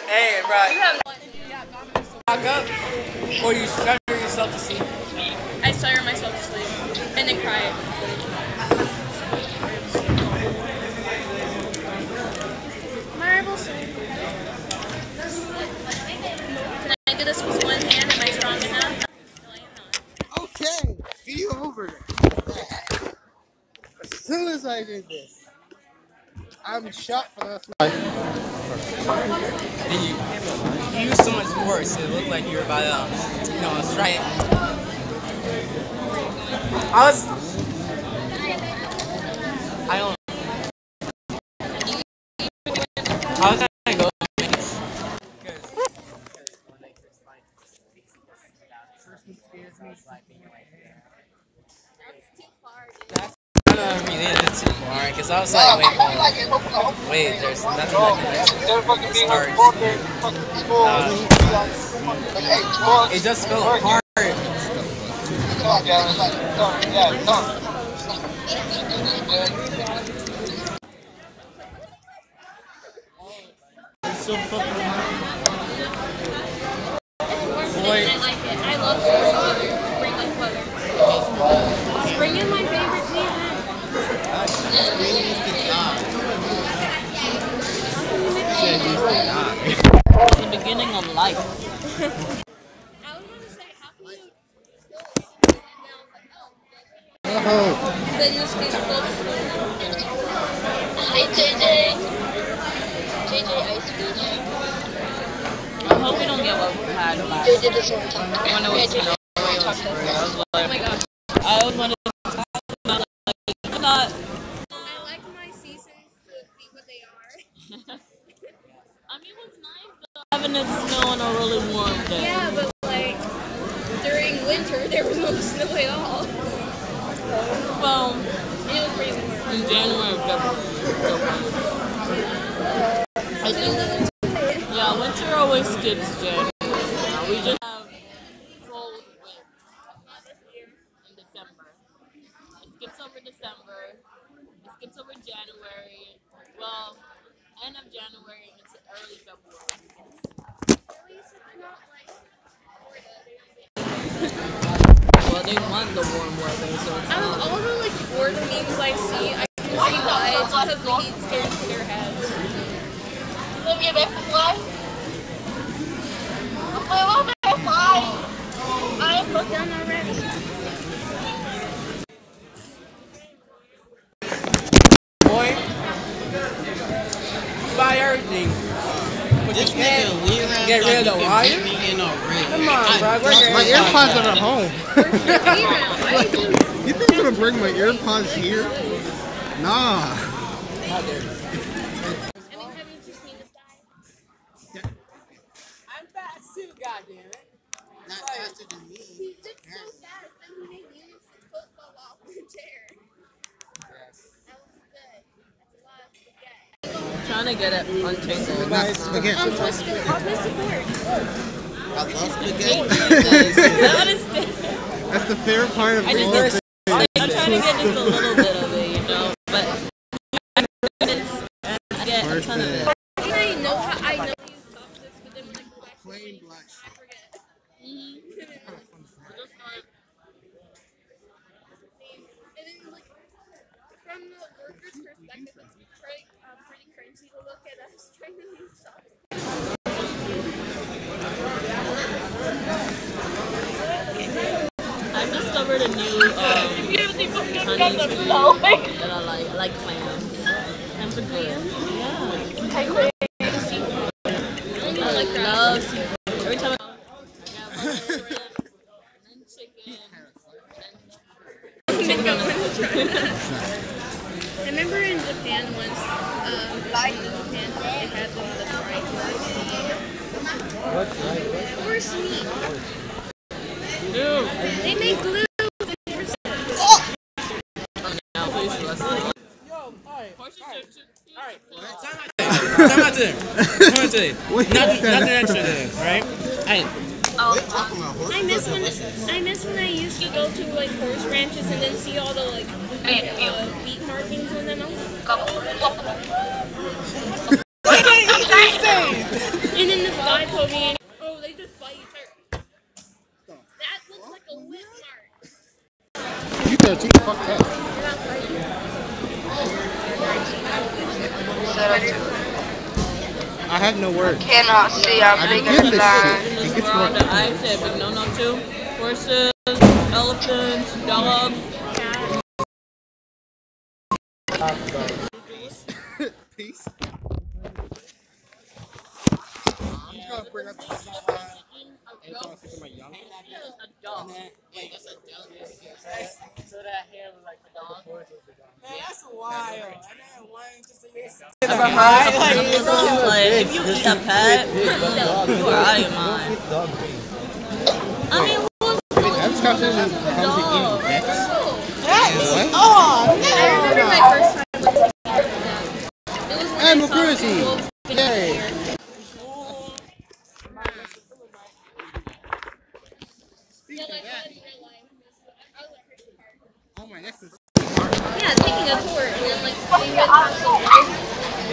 Hey, bro. You have lock up, or you stutter yourself to sleep. I stutter myself to sleep and then cry. Marble swing. Can I do this with one hand? Am I strong enough? No, I am not. Okay, be over it. As soon as I did this, I'm shot for the rest of my life. And you use so much force, it looked like you were about to, strike. I don't. I was trying to go. That's kind of related too far, because I was like, wait, there's nothing that can it just fell apart. So fucking Boy. I like it. I love spring weather. Spring is my favorite season. The beginning of life. I was going to say, how can you then you speak Hi, JJ. JJ Ice Beach. I hope we don't get what we had last JJ doesn't want to talk about when it was snowy. Oh my gosh. I always wanted to talk about not. I like my seasons to be what they are. I mean, what's nice though, having it snow on a really warm day. Yeah, but like during winter there was no snow at all. Well, It was freezing warm. in January, February. I think, yeah, winter always skips January. We just have cold wind in December. It skips over December. It skips over January. Well, end of January into early February. Well, they want the warm weather, so it's Out of not. all the like Florida memes I see, I can see why it's because the heat's getting to their heads. Olivia, back for fly? Olivia, back for fly? I am put down already. Boy, buy everything. But you can't get rid of the wire? Come on, bro. my earpods are at home. You think I'm gonna bring my earpods here? Nah. I mean, have you just seen this guy? I'm fast too, goddammit. Not faster than me. He did so fast that he made Eunice's foot fall off the chair. That was good. That's a lot of spaghetti. Trying to get it untangled. Guys, spaghetti. I'll play support. I love spaghetti. That is That's the favorite part of I just all get, things. I'm trying to get just a little bit of it, but I get a ton of it. I know you talk this, but then when I go back to Plain the black. I forget. And then, like, from the worker's perspective, it's pretty cringy to look at us trying to use socks. I discovered a new honey tea that I like. I like clams. Empathy. Yeah. I love seafood. Every time I have shrimp, and then chicken, I remember in Japan once, in Japan, they had one of the fried horse meat. Dude. They make glue. Now, please, listen. Time out today. Nothing extra today, right? I miss when I used to go to like horse ranches and then see all the like beat markings on them. And then 13. Fuck that. I have no words. Cannot see. I'm I big begin as this that. shit. This It is gets where more. all the I said big no too. Horses, elephants, dogs. Peace. I'm just gonna bring up the slide. And it's gonna my young. A dog. Wait, that's a dog. So that hair look like a dog. Man, that's wild. And then one just Like, if you eat a pet, you are out of your mind. I mean, That's comes to eating pets. What? Oh, I remember my first time with it was when Animal I saw cruelty. the wolf in Yay. there. Speaking No, I of saw that, it in real life. I was like, crazy hard. oh my next is Yeah, taking a tour and then like we went on the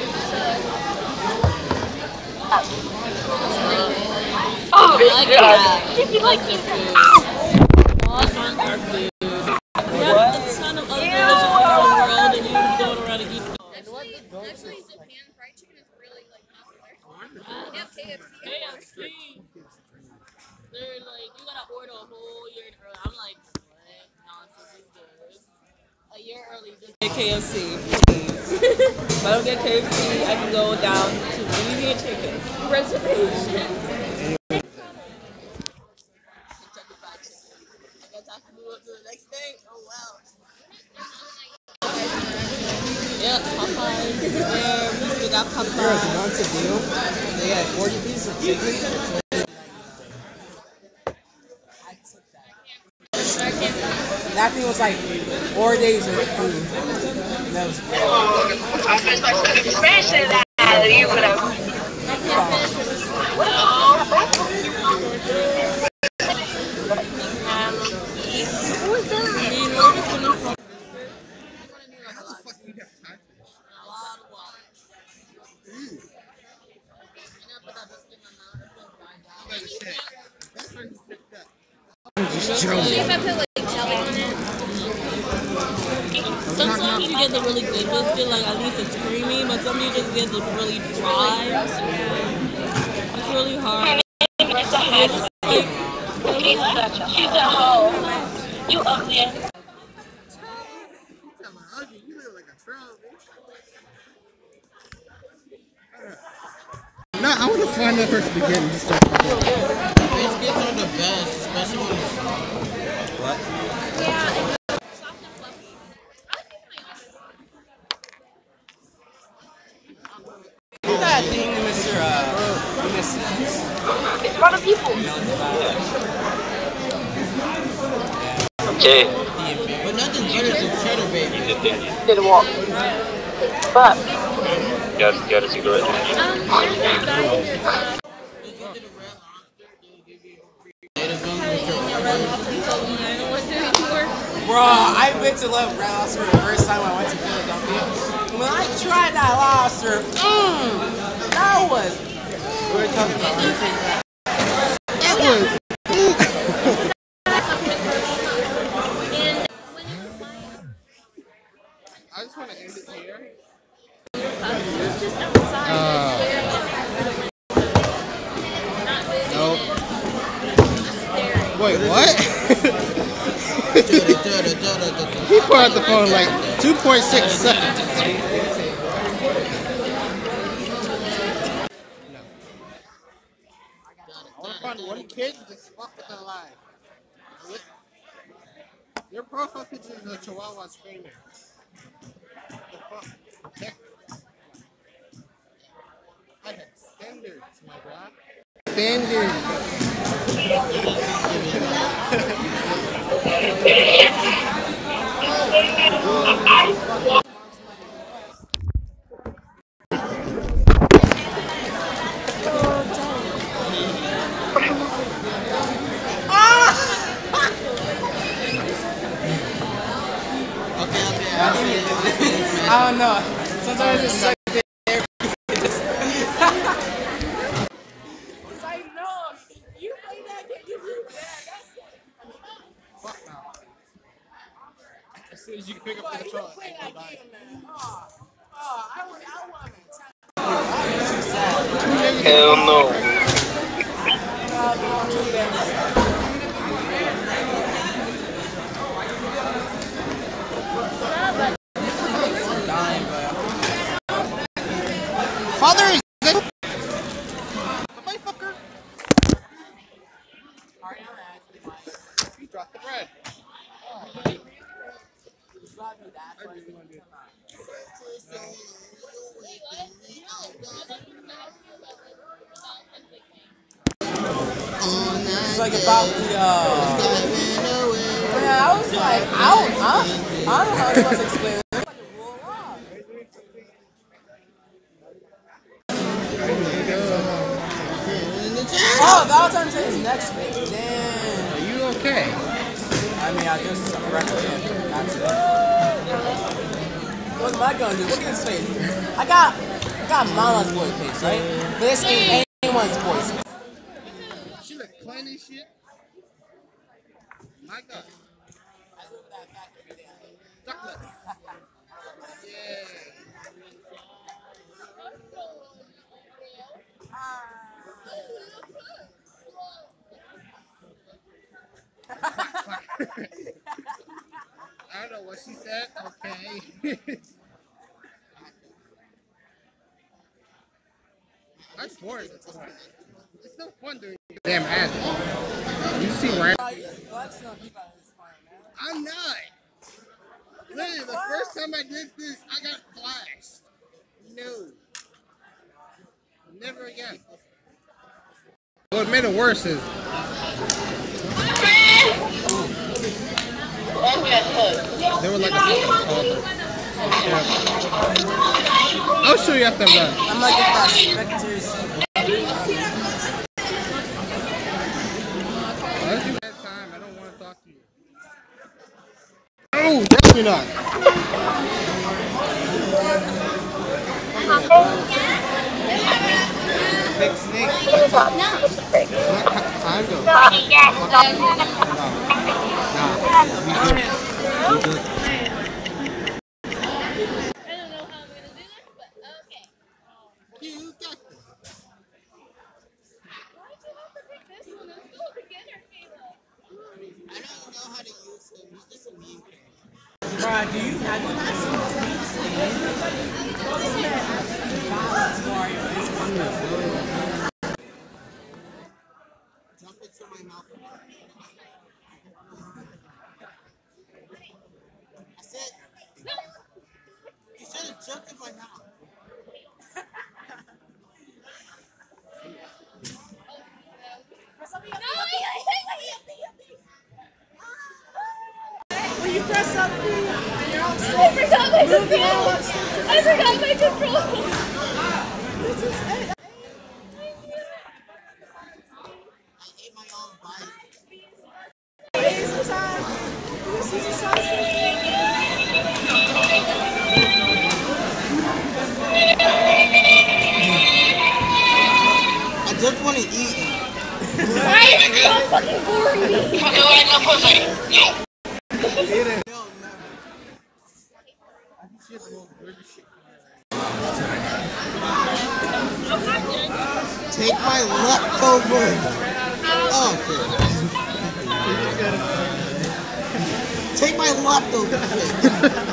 Oh, I like God. that. If you like That's it. good. All kinds of food. What? A ton of other delicious food in the world, and you going around and eating. Actually, Japan fried chicken is really like popular. They have KFC. KFC. They're like, you gotta order a whole year early. I'm like, what nonsense is this? A year early, just get KFC, please. If I don't get KFC, I can go down to Louisiana Chicken. Reservation. Kentucky Fried Chicken. I guess I have to move on to the next thing. Oh, wow. Yep, Popeyes is there. We still got Popeyes. months a deal. They had 40 pieces of chicken. I took that. That thing was like 4 days of food. That was great. Especially that you could have. Who is that? I mean, we're just gonna focus. how the fuck do you have time for this? A lot of water. And then put that biscuit in my mouth. It's gonna grind out. Better shit. That's where he picked up. See if I put like jelly on it. Sometimes you get the really good biscuit, like at least it's creamy, but some you just get the really dry. It's really hard. It's a head. She's a hoe. You ugly. I'm ugly. You look like a troll, bitch. No, I want to find that first beginning. Just start talking. Biscuits are the best, especially when it's soft. What? Yeah, it's soft and fluffy. I think my Who's that thing, Mr. It's a lot of people. Okay. But nothing better than cheddar, baby. Didn't walk. But Got a cigarette? Bro, I went to love Red Lobster the first time I went to Philadelphia. When I tried that lobster, that was. We were talking about our favorite. I just want to end it here. just outside. Nope. Wait, what? He put out the phone like 2.6 seconds. No. I want to find one kid and just fuck with their life. Your profile picture is a Chihuahua screaming. The fuck? Check. I had standards, my god. I don't know. Sometimes it's like there. It's like, no, you play that game, you do that. Fuck no. soon as you can pick up the truck. Hell no. Father is good. Bye, fucker. You dropped the bread. It's like about the yeah, I was like, I don't know how I'm supposed to explain it. It's like a rule of law. Oh, Valentine's Day is next week. Damn. Are you okay? I mean, I just corrected him. What am I gonna do? Look at his face. I got Mama's boy face, right? But this ain't anyone's voice. She look clean as shit. My God. I live that fact every day. Chocolate. Yeah. I don't know what she said. Okay. I swore it's fun. It's no fun doing damn ass. You see where I'm not. Literally, the first time I did this, I got flashed. No. Never again. What made it worse is they were like a fucking I'll show you after I'm done. I'm like a prospector's. Unless you had time, I don't want to talk to you. Oh, definitely not. Big snake. Time though. Nah. We good. I don't know how I'm gonna do this, but okay. You got this. Why'd you have to pick this one? Let's go together, Caleb. I don't know how to use him. He's just a meme character. Bruh, have you not seen this tweet? This man actually violence Mario. Jump into my mouth. I said, you should have jumped in my mouth. Will you press up? I forgot my control! I forgot my control! I ate my own bite. I just want to eat. Why is it so fucking boring? No, never. I think she has the most weirdest shit. Take my leftover. Oh, okay. Take my leftover.